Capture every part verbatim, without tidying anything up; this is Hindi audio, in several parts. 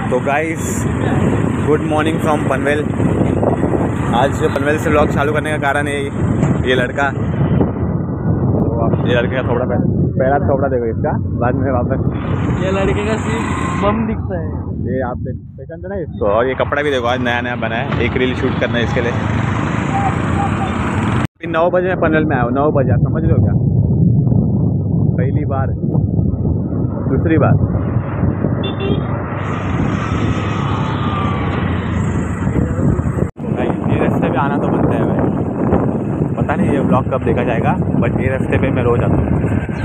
तो guys good morning from Panvel. आज पनवेल से व्लॉग चालू करने का कारण है ये लड़का। तो आप ये लड़के का थोड़ा पहला थोड़ा देखो इसका, बाद में वापस ये लड़के का सिर्फ बम दिखता है। ये आप पहचानते ना इसको। और ये कपड़ा भी देखो, आज नया नया बना है, एक रील शूट करना है इसके लिए। फिर नौ बजे मैं पनवेल में आया हूँ, नौ बजे, आप समझ रहे हो क्या? पहली बार, दूसरी बार। भाई ये रास्ते पे आना तो बनता है भाई, पता नहीं ये ब्लॉग कब देखा जाएगा, बट ये रास्ते पे मैं रोज आता हूँ।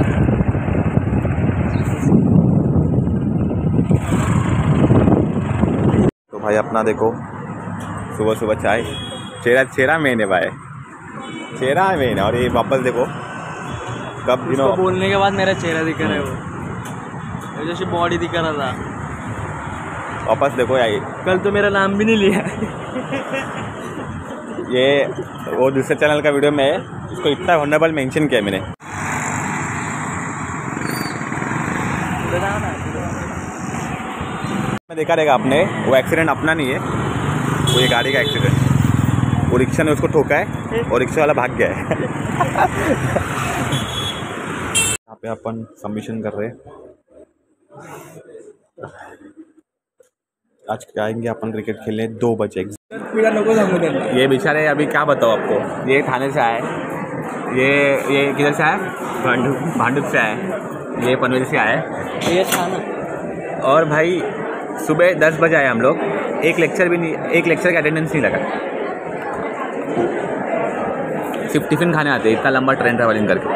तो भाई अपना देखो, सुबह सुबह चाय, चेहरा चेहरा मेन है भाई, चेहरा मेन है। और ये वापस देखो कब दिनों बोलने के बाद मेरा चेहरा दिख रहा है, वो जैसे बॉडी दिख रहा था। वापस देखो यार, कल तो मेरा नाम भी नहीं लिया। ये वो दूसरे चैनल का वीडियो में इसको इतना ऑनरेबल मेंशन किया मैंने। मैं देखा रहेगा आपने, वो एक्सीडेंट अपना नहीं है, वो ये गाड़ी का एक्सीडेंट। वो रिक्शा ने उसको ठोका है और रिक्शा वाला भाग गया है। यहाँ पे अपन सबमिशन कर रहे हैं। आज आएंगे अपन क्रिकेट खेलने दो बजे। ये बेचारे अभी क्या बताओ आपको, ये थाने से आए, ये ये किधर से आए, भांडुप भांडुप से आए, ये पनवेल से आए, ये थाना। और भाई सुबह दस बजे आए हम लोग, एक लेक्चर भी नहीं, एक लेक्चर का अटेंडेंस नहीं लगा। सिर्फ टिफिन खाने आते, इतना लंबा ट्रेन ट्रैवलिंग करके।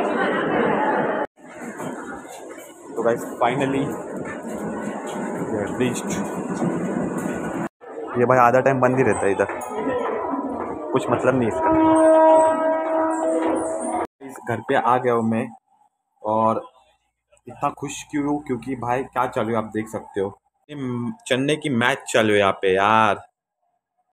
तो गाइस फाइनली रीच्ड। ये भाई आधा टाइम बंद ही रहता है इधर, कुछ मतलब नहीं इसका। इस घर पे आ गया हूँ मैं, और इतना खुश क्यों? क्योंकि भाई क्या चालू है आप देख सकते हो, चेन्नई की मैच चालू है यहाँ पे यार।